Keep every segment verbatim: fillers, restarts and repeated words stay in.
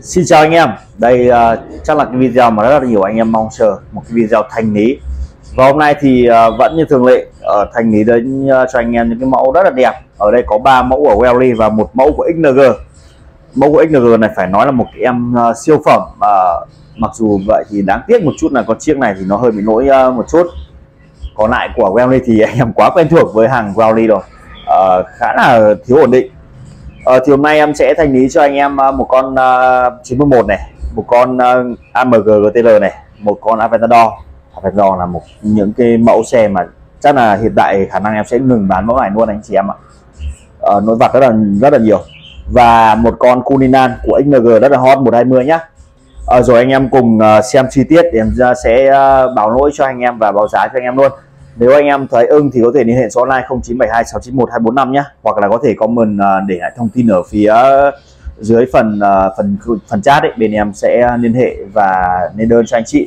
Xin chào anh em, đây uh, chắc là cái video mà rất là nhiều anh em mong chờ, một cái video thanh lý. Và hôm nay thì uh, vẫn như thường lệ ở thanh lý đến uh, cho anh em những cái mẫu rất là đẹp. Ở đây có ba mẫu của Welly và một mẫu của ích en giê. Mẫu của ích en giê này phải nói là một cái em uh, siêu phẩm. Uh, mặc dù vậy thì đáng tiếc một chút là con chiếc này thì nó hơi bị lỗi uh, một chút. Còn lại của Welly thì anh em quá quen thuộc với hàng Welly rồi, uh, khá là thiếu ổn định. Ờ, thì hôm nay em sẽ thanh lý cho anh em một con uh, chín mươi mốt này, một con uh, a em giê giê tê lờ này, một con Aventador. Aventador là một những cái mẫu xe mà chắc là hiện tại khả năng em sẽ ngừng bán mẫu này luôn anh chị em ạ. Ờ, nỗi vặt rất là rất là nhiều. Và một con Cullinan của ích en giê rất là hot một hai mươi nhá. Ờ, rồi anh em cùng uh, xem chi tiết để em sẽ uh, báo lỗi cho anh em và báo giá cho anh em luôn. Nếu anh em thấy ưng thì có thể liên hệ số hotline không chín bảy hai sáu chín một hai bốn năm nhé, hoặc là có thể comment để lại thông tin ở phía dưới phần phần phần chat ấy, bên em sẽ liên hệ và lên đơn cho anh chị.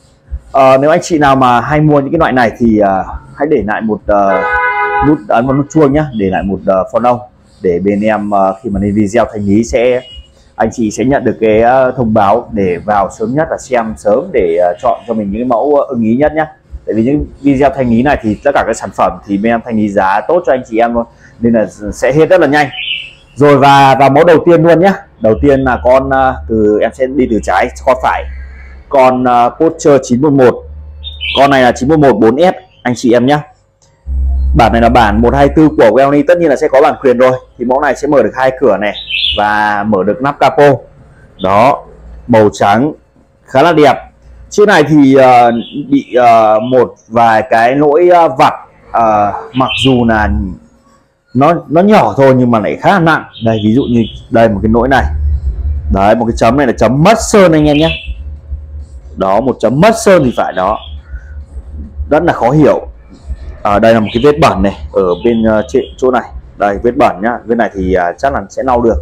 À, nếu anh chị nào mà hay mua những cái loại này thì uh, hãy để lại một uh, nút ấn vào nút chuông nhé, để lại một uh, follow để bên em uh, khi mà lên video thanh lý sẽ anh chị sẽ nhận được cái uh, thông báo để vào sớm nhất và xem sớm để uh, chọn cho mình những cái mẫu ưng ý nhất nhé. Tại vì những video thanh lý này thì tất cả các sản phẩm thì bên em thanh lý giá tốt cho anh chị em thôi, nên là sẽ hết rất là nhanh. Rồi và vào mẫu đầu tiên luôn nhé. Đầu tiên là con uh, từ em sẽ đi từ trái qua phải, con uh, Porsche chín một một. Con này là chín một một bốn S anh chị em nhé. Bản này là bản một hai tư của Welly, tất nhiên là sẽ có bản quyền rồi. Thì mẫu này sẽ mở được hai cửa này và mở được nắp capo. Đó, màu trắng khá là đẹp. Chiếc này thì uh, bị uh, một vài cái lỗi uh, vặt, uh, mặc dù là nó nó nhỏ thôi nhưng mà lại khá là nặng. Đây ví dụ như đây một cái lỗi này, đấy một cái chấm này là chấm mất sơn anh em nhé. Đó, một chấm mất sơn thì phải, đó rất là khó hiểu. Ở đây là một cái vết bẩn này ở bên uh, chỗ này, đây vết bẩn nhá. Vết này thì uh, chắc là sẽ lau được.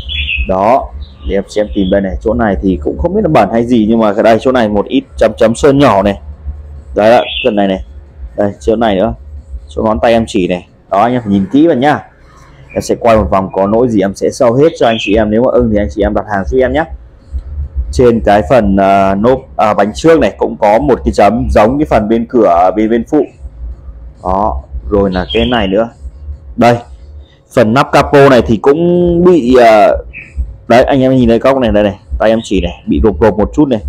Đó, để em xem tìm đây này, chỗ này thì cũng không biết là bẩn hay gì nhưng mà ở đây chỗ này một ít chấm chấm sơn nhỏ này. Đấy ạ, phần này này, đây chỗ này nữa, chỗ ngón tay em chỉ này. Đó, anh em phải nhìn kỹ vào nhá. Em sẽ quay một vòng, có lỗi gì em sẽ sâu hết cho anh chị em. Nếu mà ưng thì anh chị em đặt hàng giúp em nhé. Trên cái phần uh, nốp uh, bánh trước này cũng có một cái chấm giống cái phần bên cửa bên bên phụ. Đó, rồi là cái này nữa. Đây, phần nắp capo này thì cũng bị uh, đấy anh em nhìn thấy góc này, đây này, tay em chỉ này bị rộp rộp một chút này.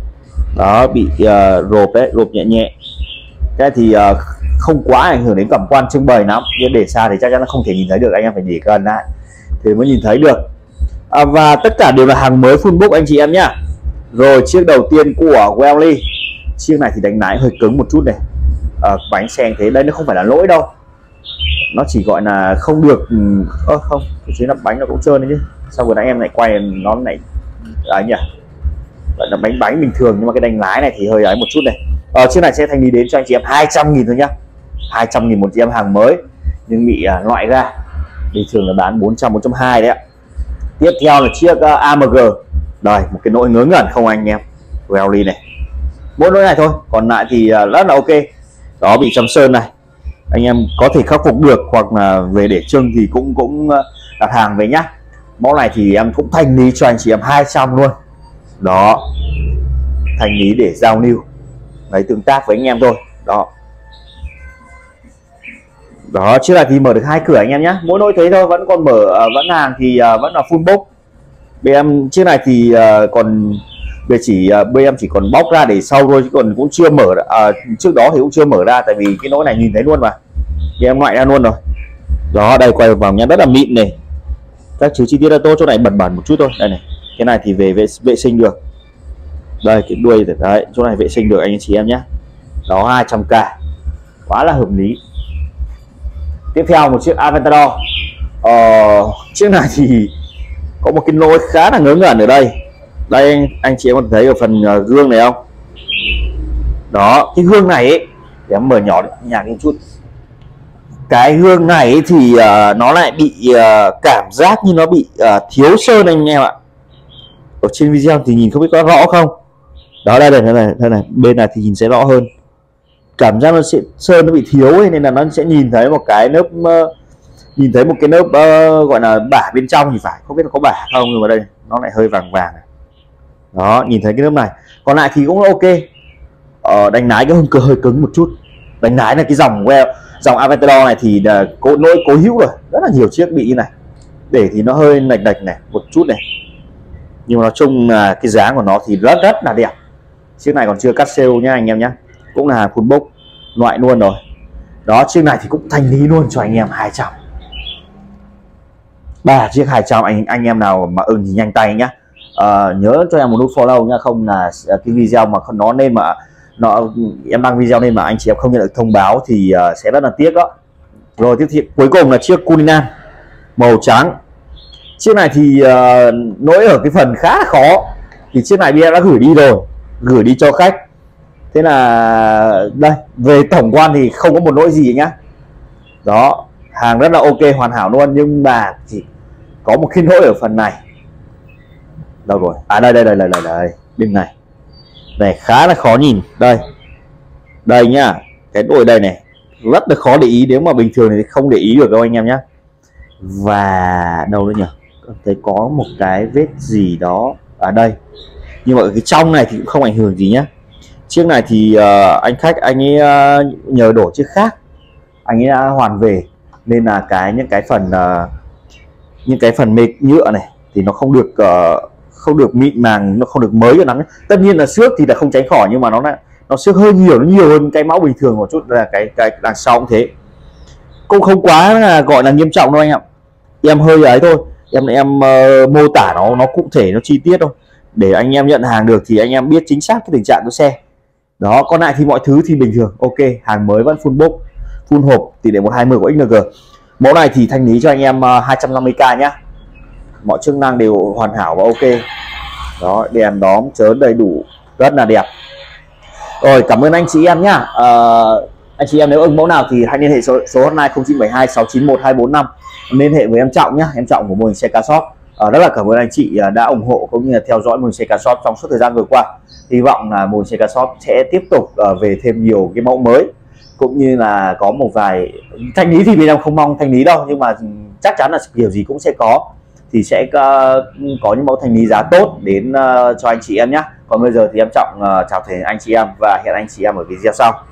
Đó, bị uh, rộp đấy, rộp nhẹ nhẹ. Cái thì uh, không quá ảnh hưởng đến cảm quan trưng bày lắm, nhưng để xa thì chắc chắn là không thể nhìn thấy được, anh em phải để gần lại thì mới nhìn thấy được. À, và tất cả đều là hàng mới full box anh chị em nhá. Rồi chiếc đầu tiên của Welly, chiếc này thì đánh lái hơi cứng một chút này. À, bánh xe thế đây nó không phải là lỗi đâu, nó chỉ gọi là không được. Ơ uh, không, chứ là bánh nó cũng trơn đấy chứ. Sau vừa nãy em lại quay nó này ấy nhỉ, vậy là bánh bánh bình thường nhưng mà cái đánh lái này thì hơi ấy một chút này. Ờ, chiếc này sẽ thanh lý đến cho anh chị em hai trăm nghìn thôi nhá, hai trăm nghìn một chị em, hàng mới nhưng bị uh, loại ra. Bình thường là bán bốn trăm, bốn trăm hai mươi đấy ạ. Tiếp theo là chiếc uh, a em giê. Đây, một cái lỗi ngớ ngẩn không anh em, Welly này, mỗi lỗi này thôi, còn lại thì uh, rất là ok. Đó, bị chấm sơn này, anh em có thể khắc phục được hoặc là về để trưng thì cũng cũng uh, đặt hàng về nhá. Mẫu này thì em cũng thanh lý cho anh chị em hai trăm luôn. Đó, thanh lý để giao lưu, lấy tương tác với anh em thôi. Đó, đó chiếc này thì mở được hai cửa anh em nhé, mỗi lỗi thế thôi, vẫn còn mở, vẫn hàng thì vẫn là full box. Bên em chiếc này thì còn về chỉ bên em chỉ còn bóc ra để sau thôi chứ còn cũng chưa mở. À, trước đó thì cũng chưa mở ra tại vì cái lỗi này nhìn thấy luôn mà, bên em loại ra luôn rồi. Đó, đây quay vào nhá, rất là mịn này, các thứ chi tiết là tốt. Chỗ này bẩn bẩn một chút thôi, đây này, cái này thì về vệ, vệ sinh được. Đây cái đuôi đấy, chỗ này vệ sinh được anh chị em nhé. Đó, hai trăm k quá là hợp lý. Tiếp theo một chiếc Aventador. Ờ, chiếc này thì có một cái lỗi khá là ngớ ngẩn ở đây. Đây anh, anh chị em có thấy ở phần uh, gương này không? Đó, cái gương này ấy, để em mở nhỏ nhạc một chút. Cái gương này ấy thì uh, nó lại bị uh, cảm giác như nó bị uh, thiếu sơn anh em ạ. Ở trên video thì nhìn không biết có rõ không. Đó, đây này, đây này, đây này, bên này thì nhìn sẽ rõ hơn. Cảm giác nó sẽ sơn nó bị thiếu ấy, nên là nó sẽ nhìn thấy một cái lớp uh, nhìn thấy một cái lớp uh, gọi là bả bên trong thì phải, không biết là có bả không, nhưng mà đây nó lại hơi vàng vàng này. Đó, nhìn thấy cái lớp này. Còn lại thì cũng ok. Ờ, đánh lái cái hông cơ hơi cứng một chút. Đánh lái là cái dòng well, dòng Aventador này thì cố lỗi cố hữu rồi, rất là nhiều chiếc bị như này. Để thì nó hơi lệch lệch này một chút này. Nhưng mà nói chung là cái dáng của nó thì rất rất là đẹp. Chiếc này còn chưa cắt sale nhá anh em nhé, cũng là hàng full box loại luôn rồi. Đó, chiếc này thì cũng thanh lý luôn cho anh em hai trăm. Ba chiếc hai trăm, anh anh em nào mà ưng thì nhanh tay nhá. À, nhớ cho em một nút follow nhá, không là cái video mà nó nên mà nó em đăng video nên mà anh chị em không nhận được thông báo thì uh, sẽ rất là tiếc đó. Rồi tiếp theo cuối cùng là chiếc Cullinan màu trắng. Chiếc này thì uh, lỗi ở cái phần khá là khó, thì chiếc này bê em đã gửi đi rồi, gửi đi cho khách. Thế là đây, về tổng quan thì không có một lỗi gì nhá. Đó, hàng rất là ok, hoàn hảo luôn, nhưng mà chỉ có một cái lỗi ở phần này. Đâu rồi? À đây đây đây đây đây, đây. Bên này. Này khá là khó nhìn. Đây. Đây nhá. Cái lỗi đây này rất là khó để ý, nếu mà bình thường thì không để ý được đâu anh em nhé. Và đâu nữa nhỉ? Thấy có một cái vết gì đó ở đây, nhưng mà ở cái trong này thì cũng không ảnh hưởng gì nhé. Chiếc này thì uh, anh khách anh ấy uh, nhờ đổ chiếc khác, anh ấy đã hoàn về, nên là cái những cái phần uh, những cái phần mệt nhựa này thì nó không được uh, không được mịn màng, nó không được mới cho lắm. Tất nhiên là xước thì là không tránh khỏi, nhưng mà nó là nó xước hơi nhiều, nó nhiều hơn cái mẫu bình thường một chút, là cái cái đằng sau cũng thế, cũng không quá là gọi là nghiêm trọng đâu anh ạ. Em hơi ấy thôi, em em uh, mô tả nó nó cụ thể, nó chi tiết thôi, để anh em nhận hàng được thì anh em biết chính xác cái tình trạng của xe. Đó, còn lại thì mọi thứ thì bình thường, ok, hàng mới vẫn full box, full hộp, tỷ lệ một hai mươi của ích en giê. Mẫu này thì thanh lý cho anh em uh, hai trăm năm mươi k nhá. Mọi chức năng đều hoàn hảo và ok. Đó, đèn đóm chớn đầy đủ, rất là đẹp. Rồi, cảm ơn anh chị em nhá. Uh, anh chị em nếu ưng mẫu nào thì hãy liên hệ số, số hotline không chín bảy hai sáu chín một hai bốn năm, liên hệ với em Trọng nhá, em Trọng của mô hình xe Car Shop. Uh, rất là cảm ơn anh chị đã ủng hộ cũng như là theo dõi mô hình xe Car Shop trong suốt thời gian vừa qua. Hy vọng là mô hình xe Car Shop sẽ tiếp tục uh, về thêm nhiều cái mẫu mới, cũng như là có một vài thanh lý thì bên em không mong thanh lý đâu, nhưng mà chắc chắn là kiểu gì cũng sẽ có, thì sẽ uh, có những mẫu thanh lý giá tốt đến uh, cho anh chị em nhé. Còn bây giờ thì em Trọng uh, chào thầy anh chị em và hẹn anh chị em ở video sau.